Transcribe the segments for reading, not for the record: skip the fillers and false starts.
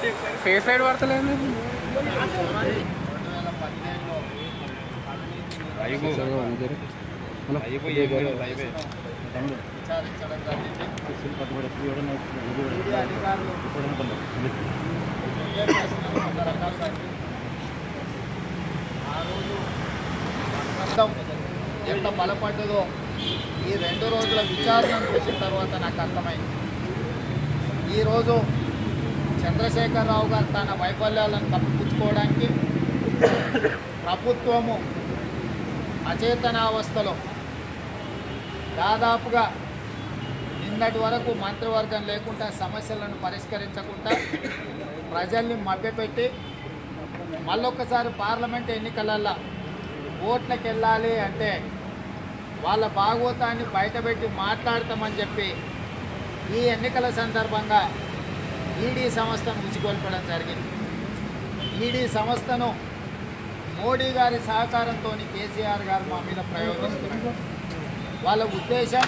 Face side పడతలేదు ఎంత బలపడ్డదో ఈ 2 రోజుల విచారణను చూసిన తర్వాత నాకు అర్థమైంది. ఈరోజు చంద్రశేఖరరావు గారు తన వైఫల్యాలను కప్పిపుచ్చుకోవడానికి ప్రభుత్వము అచేతనావస్థలో దాదాపుగా నిన్నటి వరకు మంత్రివర్గం లేకుండా సమస్యలను పరిష్కరించకుండా ప్రజల్ని మభ్యపెట్టి మళ్ళొక్కసారి పార్లమెంట్ ఎన్నికలల్లో ఓట్లకు వెళ్ళాలి అంటే వాళ్ళ భాగవతాన్ని బయటపెట్టి మాట్లాడతామని చెప్పి ఈ ఎన్నికల సందర్భంగా ఈడీ సంస్థను ఉసిగొల్పడం జరిగింది. ఈడీ సంస్థను మోడీ గారి సహకారంతో కేసీఆర్ గారు మా మీద ప్రయోగిస్తున్నారు. వాళ్ళ ఉద్దేశం,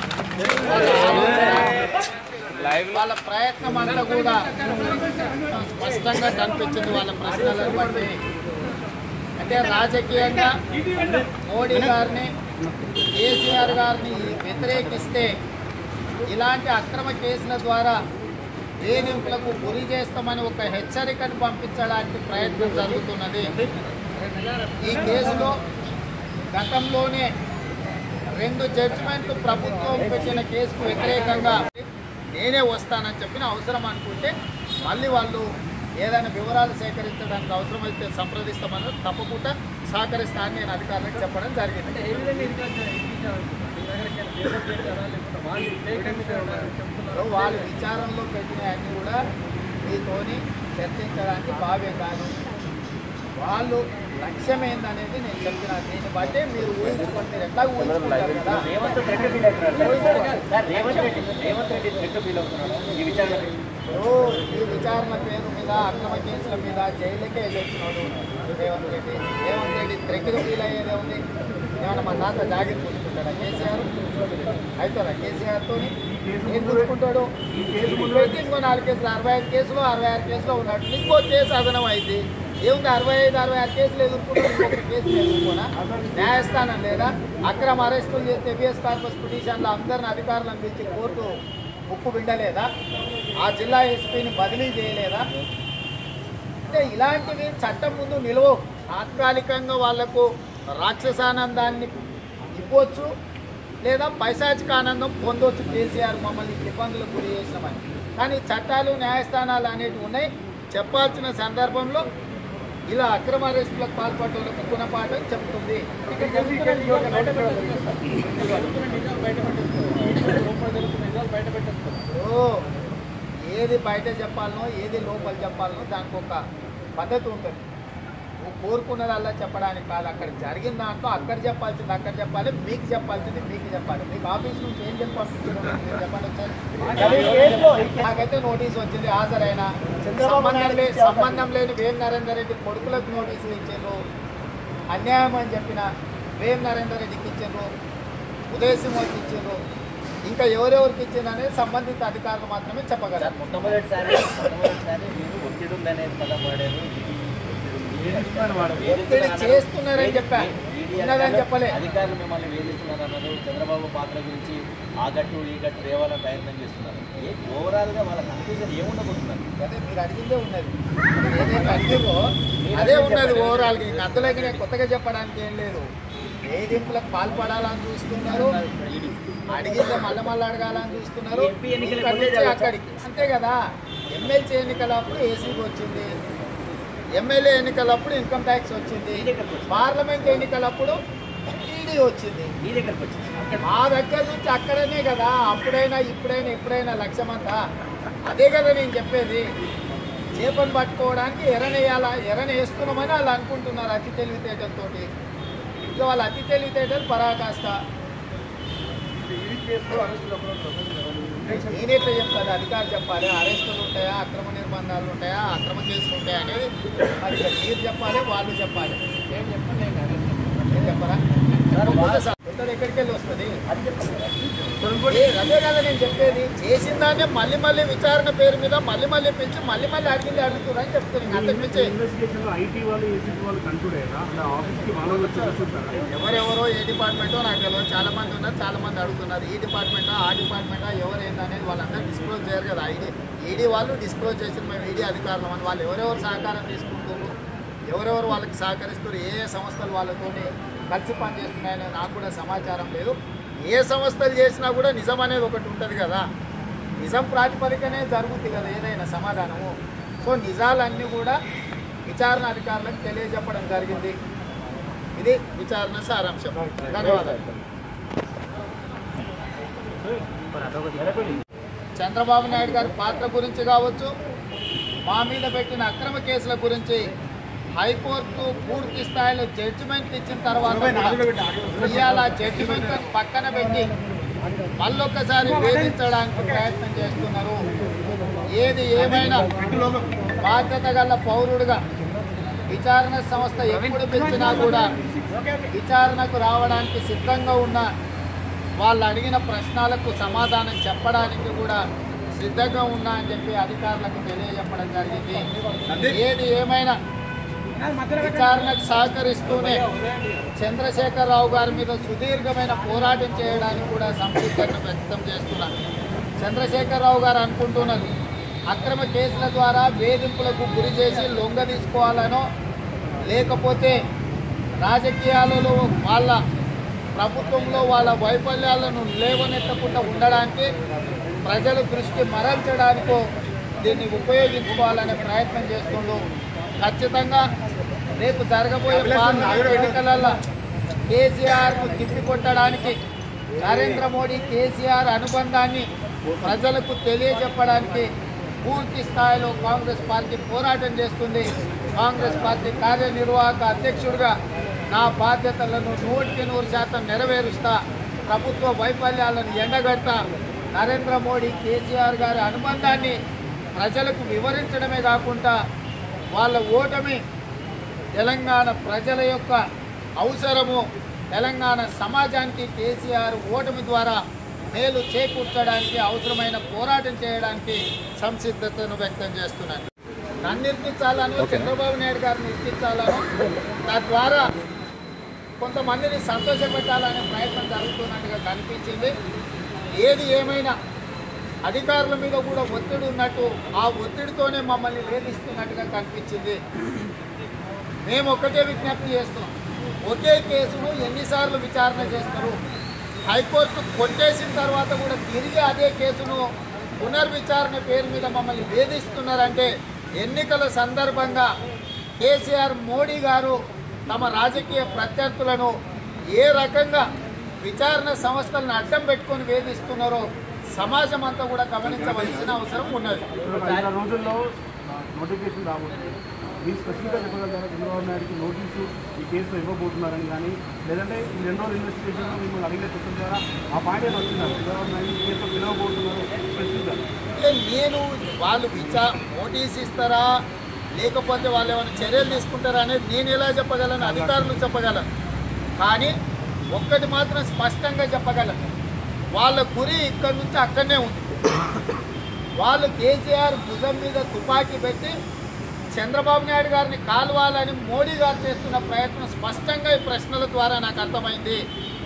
వాళ్ళ ప్రయత్నం అంతా కూడా స్పష్టంగా కనిపించింది వాళ్ళ ప్రశ్నలను బట్టి. అంటే రాజకీయంగా మోడీ గారిని కేసీఆర్ గారిని వ్యతిరేకిస్తే ఇలాంటి అక్రమ కేసుల ద్వారా వేధింపులకు గురి చేస్తామని ఒక హెచ్చరికను పంపించడానికి ప్రయత్నం జరుగుతున్నది. ఈ కేసులో గతంలోనే 2 జడ్జిమెంట్లు ప్రభుత్వం పెట్టిన కేసుకు వ్యతిరేకంగా నేనే వస్తానని చెప్పిన అవసరం అనుకుంటే మళ్ళీ వాళ్ళు ఏదైనా వివరాలు సేకరించడానికి అవసరమైతే సంప్రదిస్తామని తప్పకుండా సహకరిస్తానని నేను అధికారులకు చెప్పడం జరిగింది. వాళ్ళు విచారణలో పెట్టిన అన్ని కూడా మీతోని చర్చించడానికి బావే కాదు. వాళ్ళు లక్ష్యం ఏందనేది నేను చెప్తున్నా. దీన్ని బట్టే మీరు ఊహించుకోండి. మీరు ఎట్లా ఊహించుకుంటారు కదా. ఈ విచారణ పేరు మీద అక్రమ కేసుల మీద జైలుకే వెళ్ళొచ్చినాడు రేవంత్ రెడ్డి. రేవంత్ రెడ్డి దగ్గర ఫీల్ అయ్యేదే ఉంది. ఏమన్నా మా తాత జాగ్రత్త చూసుకుంటాడా కేసీఆర్? అవుతారా కేసీఆర్తో ఏం చూసుకుంటాడు? ఇంకో 4 కేసులు 65 కేసులు 66 కేసులో ఉన్నాడు. ఇంకో కేసు అదనం అయింది. ఏముంది 65, 66 కేసులు ఎదుర్కొంటూ ఇంకొక కేసులు ఎదుర్కొనా? న్యాయస్థానం లేదా? అక్రమ అరెస్టులు చేస్తే హెబియస్ కార్పస్ పిటిషన్లో అందరిని అధికారులను పిలిచి కోర్టు ముక్కు బిండలేదా? ఆ జిల్లా ఎస్పీని బదిలీ చేయలేదా? అంటే ఇలాంటివి చట్టం ముందు నిలవవు. తాత్కాలికంగా వాళ్లకు రాక్షసానందాన్ని ఇవ్వచ్చు, లేదా పైశాచిక ఆనందం పొందవచ్చు. కేసీఆర్ మమ్మల్ని ఇబ్బందులకు గురి చేసినామని. కానీ చట్టాలు న్యాయస్థానాలు అనేటివి ఉన్నాయి. చెప్పాల్సిన సందర్భంలో ఇలా అక్రమ అరెస్టులకు పాల్పడేందుకు గుణపాఠం చెప్తుంది. ఏది బయట చెప్పాలనో ఏది లోపల చెప్పాలనో దానికి ఒక పద్ధతి ఉంటుంది. నువ్వు కోరుకున్నదల్లా చెప్పడానికి కాదు. అక్కడ జరిగిన దాంట్లో అక్కడ చెప్పాల్సింది అక్కడ చెప్పాలి, మీకు చెప్పాల్సింది మీకు చెప్పాలి. మీకు ఆఫీస్ నుంచి ఏం చెప్పాలి చెప్పండి ఒకసారి. నాకైతే నోటీస్ వచ్చింది, హాజరైన సంబంధం లేని వేం నరేందర్ రెడ్డి కొడుకులకు నోటీసులు ఇచ్చారు. అన్యాయం అని చెప్పిన వేం నరేందర్ రెడ్డికి ఇచ్చారు, ఉదయ్ సింహకి ఇచ్చారు. ఇంకా ఎవరెవరికి ఇచ్చింది అనేది సంబంధిత అధికారులు మాత్రమే చెప్పగలరు. మొట్టమొదటిసారి మీరు ఒత్తిడి ఉందనేది పదం వాడారు. ఒత్తిడి చేస్తున్నారని చెప్పాను, చెప్పలే. అధికారులు మిమ్మల్ని వేధిస్తున్నారు అన్నారు. చంద్రబాబు పాత్ర గురించి ఆ గట్టు ఈ గట్టు రేవాలని ప్రయత్నం చేస్తున్నారు. ఓవరాల్గా వాళ్ళ కన్ఫ్యూజన్ ఏముండబోతున్నారు? అదే మీరు అడిగిందే ఉన్నది, ఏదైతే అడిగిరో అదే ఉన్నది ఓవరాల్గా. ఇంకా అందులోకి నేను కొత్తగా చెప్పడానికి ఏం లేదు. వేధింపులకు పాల్పడాలని చూస్తున్నారు, అడిగితే మళ్ళీ అడగాలని చూస్తున్నారు. అక్కడికి అంతే కదా. ఎమ్మెల్సీ ఎన్నికలప్పుడు ఏసీకి వచ్చింది, ఎమ్మెల్యే ఎన్నికలప్పుడు ఇన్కమ్ ట్యాక్స్ వచ్చింది, పార్లమెంట్ ఎన్నికలప్పుడు ఈడీ వచ్చింది. మా దగ్గర నుంచి అక్కడనే కదా. అప్పుడైనా ఇప్పుడైనా ఎప్పుడైనా లక్ష్యమంతా అదే కదా నేను చెప్పేది. చేపను పట్టుకోవడానికి ఎరనేయాలా, ఎరనేస్తున్నామని వాళ్ళు అనుకుంటున్నారు అతి తెలివితేటలతో. ఇక వాళ్ళ అతి తెలివితేటలు పరాకాష్ట. నేనెట్లా చెప్తాను? అధికారులు చెప్పాలి. అరెస్టులు ఉంటాయా, అక్రమ నిర్బంధాలు ఉంటాయా, అక్రమ కేసులు ఉంటాయా అనేది మరి మీరు చెప్పాలి, వాళ్ళు చెప్పాలి. ఏం చెప్పండి, నేను చెప్పరా? వస్తుంది, ఎక్కడికి వెళ్ళి వస్తుంది? అదే కదా నేను చెప్పేది. చేసిన దాన్ని మళ్ళీ మళ్ళీ విచారణ పేరు మీద మళ్ళీ మళ్ళీ పెంచి మళ్ళీ మళ్ళీ అడిగింది అడుగుతున్నారని చెప్తున్నాను. అంతకుమించి ఎవరెవరో ఏ డిపార్ట్మెంటో నాకు తెలియదు, చాలా మంది ఉన్నారు, చాలా మంది అడుగుతున్నారు. ఈ డిపార్ట్మెంటా ఆ డిపార్ట్మెంటా ఎవరు ఏంటనేది వాళ్ళందరూ డిస్క్లోజ్ చేయరు కదా. ఈడీ వాళ్ళు డిస్క్లోజ్ చేసిన మేము ఈడీ అధికారులు అని వాళ్ళు ఎవరెవరు సహకారం తీసుకుంటున్నారు, ఎవరెవరు వాళ్ళకి సహకరిస్తారు, ఏ ఏ సంస్థలు వాళ్ళతో కలిసి పనిచేస్తున్నాయని నాకు కూడా సమాచారం లేదు. ఏ సంస్థలు చేసినా కూడా నిజం అనేది ఒకటి ఉంటుంది కదా, నిజం ప్రాతిపదికనే జరుగుతుంది కదా ఏదైనా సమాధానము. సో నిజాలన్నీ కూడా విచారణ అధికారులకు తెలియజెప్పడం జరిగింది. ఇది విచారణ సారాంశం. ధన్యవాదాలు. చంద్రబాబు నాయుడు గారి పాత్ర గురించి కావచ్చు, మా మీద పెట్టిన అక్రమ కేసుల గురించి హైకోర్టు పూర్తి స్థాయిలో జడ్జిమెంట్ ఇచ్చిన తర్వాత ఇవాళ జడ్జిమెంట్ పక్కన పెట్టి మళ్ళొక్కసారి వేధించడానికి ప్రయత్నం చేస్తున్నారు. ఏది ఏమైనా బాధ్యత గల పౌరుడుగా విచారణ సంస్థ ఎప్పుడు పెంచినా కూడా విచారణకు రావడానికి సిద్ధంగా ఉన్న వాళ్ళు అడిగిన ప్రశ్నలకు సమాధానం చెప్పడానికి కూడా సిద్ధంగా ఉన్నా అని చెప్పి అధికారులకు తెలియజెప్పడం జరిగింది. ఏది ఏమైనా విచారణకు సహకరిస్తూనే చంద్రశేఖరరావు గారి మీద సుదీర్ఘమైన పోరాటం చేయడానికి కూడా సంసిద్ధతను వ్యక్తం చేస్తున్నారు. చంద్రశేఖరరావు గారు అనుకుంటున్నారు అక్రమ కేసుల ద్వారా వేధింపులకు గురి చేసి లొంగ తీసుకోవాలనో లేకపోతే రాజకీయాలలో వాళ్ళ ప్రభుత్వంలో వాళ్ళ వైఫల్యాలను లేవనెత్తకుండా ఉండడానికి ప్రజల దృష్టి మరల్చడానికో దీన్ని ఉపయోగించుకోవాలనే ప్రయత్నం చేస్తుండ్రు. ఖచ్చితంగా రేపు జరగబోయే పార్లమెంట్ ఎన్నికలలో కేసీఆర్ను తిప్పికొట్టడానికి నరేంద్ర మోడీ కేసీఆర్ అనుబంధాన్ని ప్రజలకు తెలియజెప్పడానికి పూర్తి స్థాయిలో కాంగ్రెస్ పార్టీ పోరాటం చేస్తుంది. కాంగ్రెస్ పార్టీ కార్యనిర్వాహక అధ్యక్షుడిగా నా బాధ్యతలను 100% నెరవేరుస్తా, ప్రభుత్వ వైఫల్యాలను ఎండగడతా, నరేంద్ర మోడీ కేసీఆర్ గారి అనుబంధాన్ని ప్రజలకు వివరించడమే కాకుండా వాళ్ళ ఓటమి తెలంగాణ ప్రజల యొక్క అవసరము, తెలంగాణ సమాజానికి కేసీఆర్ ఓటమి ద్వారా మేలు చేకూర్చడానికి అవసరమైన పోరాటం చేయడానికి సంసిద్ధతను వ్యక్తం చేస్తున్నాను. నన్ను నిర్మించాలను, చంద్రబాబు నాయుడు గారిని నిర్మించాలను, తద్వారా కొంతమందిని సంతోషపెట్టాలనే ప్రయత్నం జరుగుతున్నట్టుగా కనిపించింది. ఏది ఏమైనా అధికారుల మీద కూడా ఒత్తిడి ఉన్నట్టు ఆ ఒత్తిడితోనే మమ్మల్ని వేధిస్తున్నట్టుగా కనిపించింది. మేము ఒక్కటే విజ్ఞప్తి చేస్తున్నాం, ఒకే కేసును ఎన్నిసార్లు విచారణ చేస్తారు? హైకోర్టు కొట్టేసిన తర్వాత కూడా తిరిగి అదే కేసును పునర్విచారణ పేరు మీద మమ్మల్ని వేధిస్తున్నారంటే ఎన్నికల సందర్భంగా కేసీఆర్ మోడీ గారు తమ రాజకీయ ప్రత్యర్థులను ఏ రకంగా విచారణ సంస్థలను అడ్డం పెట్టుకొని వేధిస్తున్నారో సమాజం అంతా కూడా గమనించవలసిన అవసరం ఉన్నది. రోజుల్లో నోటిఫికేషన్ రాబోతుంది, మీరు స్పెషల్గా చెప్పగలుగుతారా చంద్రబాబు నాయుడుకి నోటీసు ఈ కేసులో ఇవ్వబోతున్నారని కానీ, లేదంటే ఈ 2 రోజుల ఇన్వెస్టిగేషన్లో మిమ్మల్ని అడిగిన క్వశ్చన్ ద్వారా ఆ పాయింట్ ఏదో వచ్చిందా చంద్రబాబు నాయుడు ఈ కేసులో పిలవబోతున్నారు స్పెషల్గా? నేను వాళ్ళు నోటీస్ ఇస్తారా లేకపోతే వాళ్ళు ఏమైనా చర్యలు తీసుకుంటారా అనేది నేను ఎలా చెప్పగలను? అధికారులు చెప్పగలను. కానీ ఒక్కటి మాత్రం స్పష్టంగా చెప్పగలను, వాళ్ళ గురి ఇక్కడి నుంచి అక్కడనే ఉంది. వాళ్ళు కేసీఆర్ భుజం మీద తుపాకీ పెట్టి చంద్రబాబు నాయుడు గారిని కాల్వాలని మోడీ గారు చేస్తున్న ప్రయత్నం స్పష్టంగా ఈ ప్రశ్నల ద్వారా నాకు అర్థమైంది.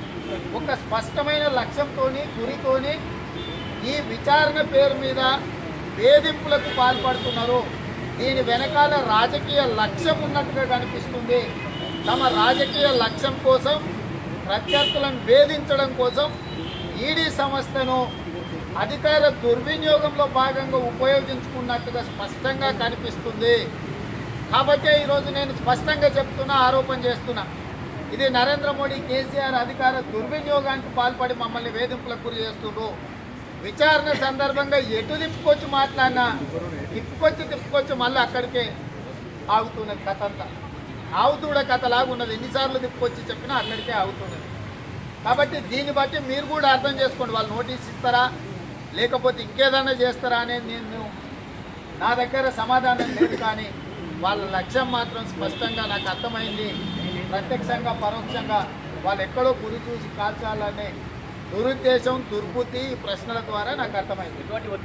ఒక స్పష్టమైన లక్ష్యంతోని గురితోని ఈ విచారణ పేరు మీద వేధింపులకు పాల్పడుతున్నారు. దీని వెనకాల రాజకీయ లక్ష్యం ఉన్నట్టుగా కనిపిస్తుంది. తమ రాజకీయ లక్ష్యం కోసం ప్రత్యర్థులను వేధించడం కోసం ఈడీ సంస్థను అధికార దుర్వినియోగంలో భాగంగా ఉపయోగించుకున్నట్టుగా స్పష్టంగా కనిపిస్తుంది. కాబట్టి ఈరోజు నేను స్పష్టంగా చెప్తున్నా, ఆరోపణ చేస్తున్నా, ఇది నరేంద్ర మోడీ కేసీఆర్ అధికార దుర్వినియోగానికి పాల్పడి మమ్మల్ని వేధింపులకు గురి చేస్తున్నారు. విచారణ సందర్భంగా ఎటు తిప్పుకొచ్చి మాట్లాడినా తిప్పుకొచ్చి మళ్ళీ అక్కడికే ఆగుతున్నది కథ అంతా. ఆవుతూడ కథలాగున్నది, ఎన్నిసార్లు తిప్పుకొచ్చి చెప్పినా అక్కడికే ఆగుతున్నది. కాబట్టి దీన్ని బట్టి మీరు కూడా అర్థం చేసుకోండి, వాళ్ళు నోటీస్ ఇస్తారా లేకపోతే ఇంకేదైనా చేస్తారా అనేది నేను నా దగ్గర సమాధానం లేదు. కానీ వాళ్ళ లక్ష్యం మాత్రం స్పష్టంగా నాకు అర్థమైంది. ప్రత్యక్షంగా పరోక్షంగా వాళ్ళు ఎక్కడో గురి చూసి కాల్చాలనే దురుద్దేశం దుర్బుద్ధి ఈ ప్రశ్నల ద్వారా నాకు అర్థమైంది.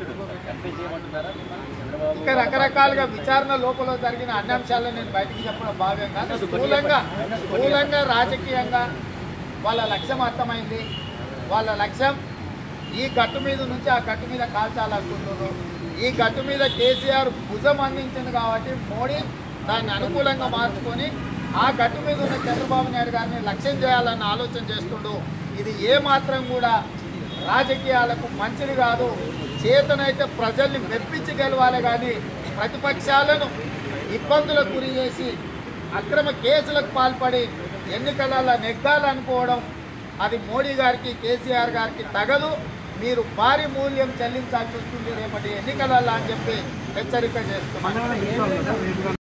ఇంకా రకరకాలుగా విచారణ లోపల జరిగిన అన్ని అంశాలను నేను బయటికి చెప్పడం భావ్యంగా స్థూలంగా రాజకీయంగా వాళ్ళ లక్ష్యం అర్థమైంది. వాళ్ళ లక్ష్యం ఈ గట్టు మీద నుంచి ఆ గట్టు మీద కాల్చాలనుకుంటున్నారు. ఈ గట్టు మీద కేసీఆర్ భుజం అందించింది కాబట్టి మోడీ దాన్ని అనుకూలంగా మార్చుకొని ఆ గట్టు మీద ఉన్న చంద్రబాబు నాయుడు గారిని లక్ష్యం చేయాలన్న ఆలోచన చేస్తుండు. ఇది ఏమాత్రం కూడా రాజకీయాలకు మంచిది కాదు. చేతనైతే ప్రజల్ని మెప్పించి గెలవాలి కానీ ప్రతిపక్షాలను ఇబ్బందులకు గురి చేసి అక్రమ కేసులకు పాల్పడి ఎన్నికలలో నెగ్గాలనుకోవడం అది మోడీ గారికి కేసీఆర్ గారికి తగదు. మీరు భారీ మూల్యం చెల్లించాల్సి వస్తుంది రేపటి ఎన్నికలలో అని చెప్పి హెచ్చరిక చేస్తున్నాం.